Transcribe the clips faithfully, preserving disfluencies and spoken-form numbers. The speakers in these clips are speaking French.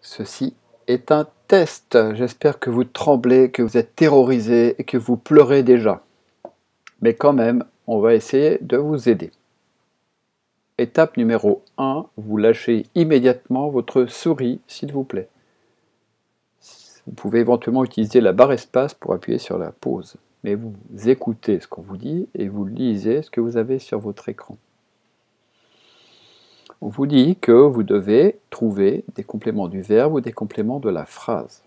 Ceci est un test. J'espère que vous tremblez, que vous êtes terrorisé et que vous pleurez déjà. Mais quand même, on va essayer de vous aider. Étape numéro un, vous lâchez immédiatement votre souris, s'il vous plaît. Vous pouvez éventuellement utiliser la barre espace pour appuyer sur la pause. Mais vous écoutez ce qu'on vous dit et vous lisez ce que vous avez sur votre écran. On vous dit que vous devez trouver des compléments du verbe ou des compléments de la phrase.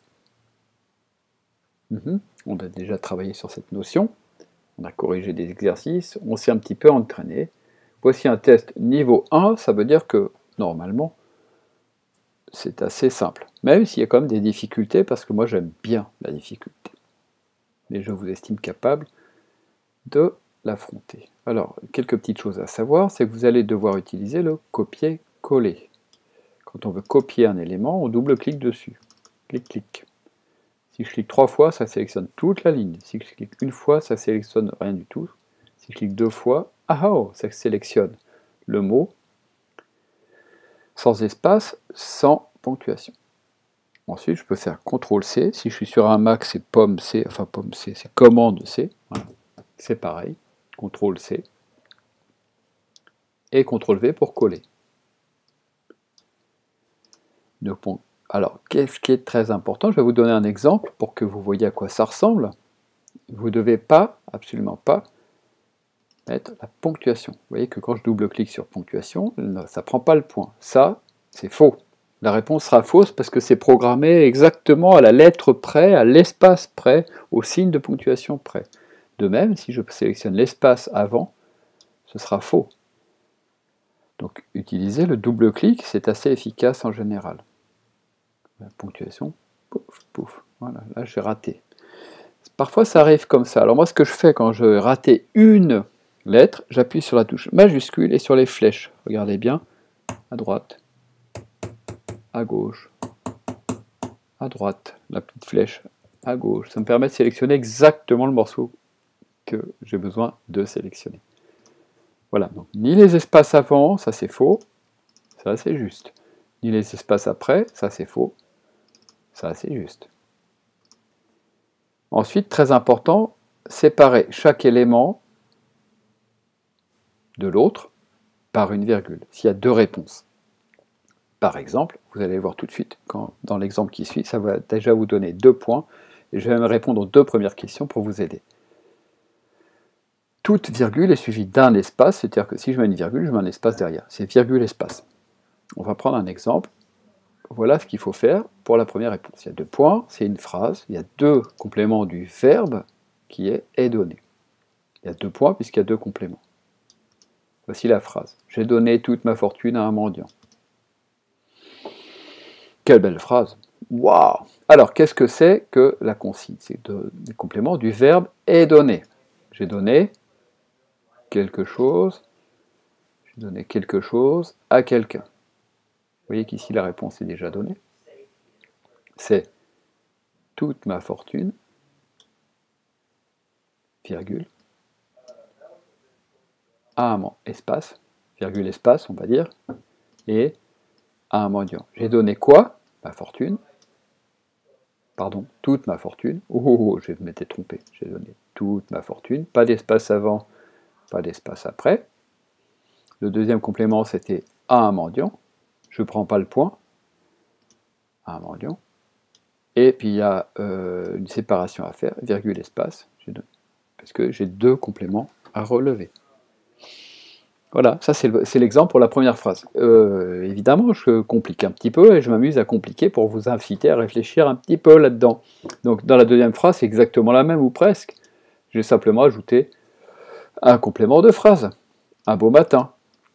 Mmh. On a déjà travaillé sur cette notion, on a corrigé des exercices, on s'est un petit peu entraîné. Voici un test niveau un, ça veut dire que normalement c'est assez simple, même s'il y a quand même des difficultés, parce que moi j'aime bien la difficulté. Mais je vous estime capable de l'affronter. Alors, quelques petites choses à savoir, c'est que vous allez devoir utiliser le copier-coller. Quand on veut copier un élément, on double-clique dessus. Clic, clic. Si je clique trois fois, ça sélectionne toute la ligne. Si je clique une fois, ça sélectionne rien du tout. Si je clique deux fois, ah oh, ça sélectionne le mot sans espace, sans ponctuation. Ensuite, je peux faire contrôle C. Si je suis sur un Mac, c'est pomme C, enfin pomme C, c'est commande C. Voilà. C'est pareil. contrôle C. Et contrôle V pour coller. Donc, alors, qu'est-ce qui est très important? Je vais vous donner un exemple pour que vous voyez à quoi ça ressemble. Vous ne devez pas, absolument pas, mettre la ponctuation. Vous voyez que quand je double-clique sur ponctuation, ça ne prend pas le point. Ça, c'est faux. La réponse sera fausse parce que c'est programmé exactement à la lettre près, à l'espace près, au signe de ponctuation près. De même, si je sélectionne l'espace avant, ce sera faux. Donc, utiliser le double-clic, c'est assez efficace en général. La ponctuation, pouf, pouf, voilà, là j'ai raté. Parfois ça arrive comme ça. Alors moi ce que je fais quand je ratais une lettre, j'appuie sur la touche majuscule et sur les flèches. Regardez bien, à droite, à gauche, à droite, la petite flèche à gauche. Ça me permet de sélectionner exactement le morceau que j'ai besoin de sélectionner. Voilà, donc ni les espaces avant, ça c'est faux, ça c'est juste. Ni les espaces après, ça c'est faux, ça c'est juste. Ensuite, très important, séparer chaque élément de l'autre par une virgule, s'il y a deux réponses. Par exemple, vous allez voir tout de suite, quand, dans l'exemple qui suit, ça va déjà vous donner deux points, et je vais même répondre aux deux premières questions pour vous aider. Toute virgule est suivie d'un espace, c'est-à-dire que si je mets une virgule, je mets un espace derrière. C'est virgule espace. On va prendre un exemple. Voilà ce qu'il faut faire pour la première réponse. Il y a deux points, c'est une phrase, il y a deux compléments du verbe qui est « est donné ». Il y a deux points puisqu'il y a deux compléments. Voici la phrase. « J'ai donné toute ma fortune à un mendiant ». Quelle belle phrase! Waouh! Alors, qu'est-ce que c'est que la consigne? C'est des compléments du verbe « est donné ». J'ai donné quelque chose, j'ai donné quelque chose à quelqu'un. Vous voyez qu'ici la réponse est déjà donnée. C'est toute ma fortune, virgule, à un espace, virgule espace on va dire, et à un mendiant. J'ai donné quoi? Ma fortune. Pardon, toute ma fortune. Oh, oh, oh, je m'étais trompé. J'ai donné toute ma fortune. Pas d'espace avant, pas d'espace après. Le deuxième complément, c'était à un mendiant. Je ne prends pas le point. À un mendiant. Et puis il y a euh, une séparation à faire, virgule espace, parce que j'ai deux compléments à relever. Voilà, ça c'est l'exemple pour la première phrase. Euh, évidemment, je complique un petit peu et je m'amuse à compliquer pour vous inciter à réfléchir un petit peu là-dedans. Donc dans la deuxième phrase, c'est exactement la même ou presque. J'ai simplement ajouté un complément de phrase. Un beau matin.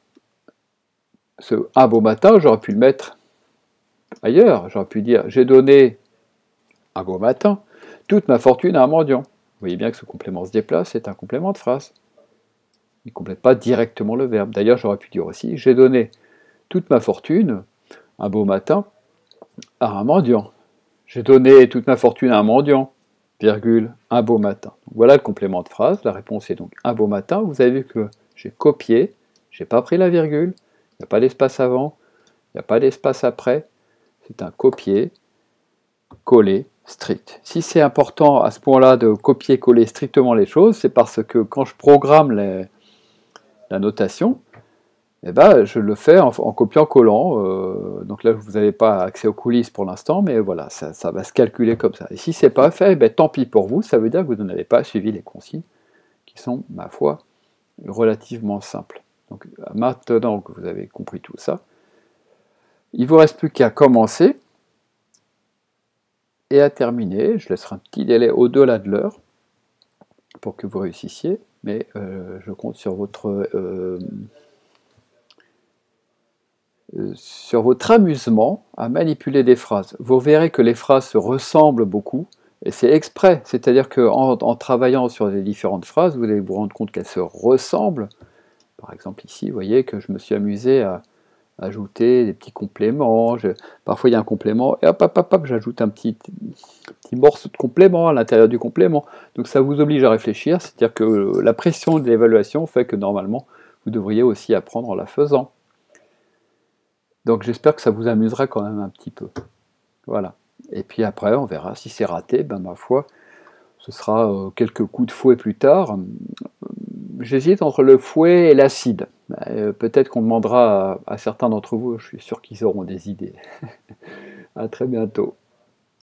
Ce un beau matin, j'aurais pu le mettre ailleurs. J'aurais pu dire j'ai donné un beau matin toute ma fortune à un mendiant. Vous voyez bien que ce complément se déplace, c'est un complément de phrase. Il ne complète pas directement le verbe. D'ailleurs, j'aurais pu dire aussi, j'ai donné toute ma fortune, un beau matin, à un mendiant. J'ai donné toute ma fortune à un mendiant, virgule, un beau matin. Voilà le complément de phrase. La réponse est donc un beau matin. Vous avez vu que j'ai copié, j'ai pas pris la virgule, il n'y a pas d'espace avant, il n'y a pas d'espace après. c'est un copier, coller strict. Si c'est important à ce point-là de copier-coller strictement les choses, c'est parce que quand je programme les, la notation, eh ben, je le fais en, en copiant-collant. Euh, donc là, vous n'avez pas accès aux coulisses pour l'instant, mais voilà, ça, ça va se calculer comme ça. Et si ce n'est pas fait, ben, tant pis pour vous, ça veut dire que vous n'avez pas suivi les consignes, qui sont, ma foi, relativement simples. Donc maintenant que vous avez compris tout ça, il ne vous reste plus qu'à commencer et à terminer. Je laisserai un petit délai au-delà de l'heure pour que vous réussissiez, mais euh, je compte sur votre... Euh, sur votre amusement à manipuler des phrases. Vous verrez que les phrases se ressemblent beaucoup, et c'est exprès, c'est-à-dire qu'en en travaillant sur les différentes phrases, vous allez vous rendre compte qu'elles se ressemblent. Par exemple ici, vous voyez que je me suis amusé à ajouter des petits compléments, je, parfois il y a un complément, et hop, hop, hop, hop j'ajoute un petit, petit morceau de complément à l'intérieur du complément. Donc ça vous oblige à réfléchir, c'est-à-dire que la pression de l'évaluation fait que normalement, vous devriez aussi apprendre en la faisant. Donc j'espère que ça vous amusera quand même un petit peu. Voilà. Et puis après, on verra si c'est raté, ben ma foi, ce sera euh, quelques coups de fouet plus tard. J'hésite entre le fouet et l'acide. Euh, Peut-être qu'on demandera à, à certains d'entre vous, je suis sûr qu'ils auront des idées. À très bientôt.